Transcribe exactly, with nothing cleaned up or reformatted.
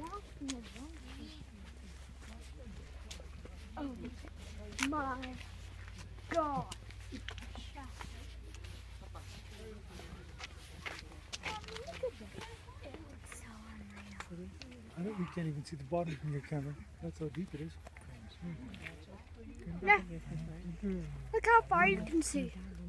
Oh my God. I don't, you can't even see the bottom from your camera. That's how deep it is. Yeah. Look how far you can see.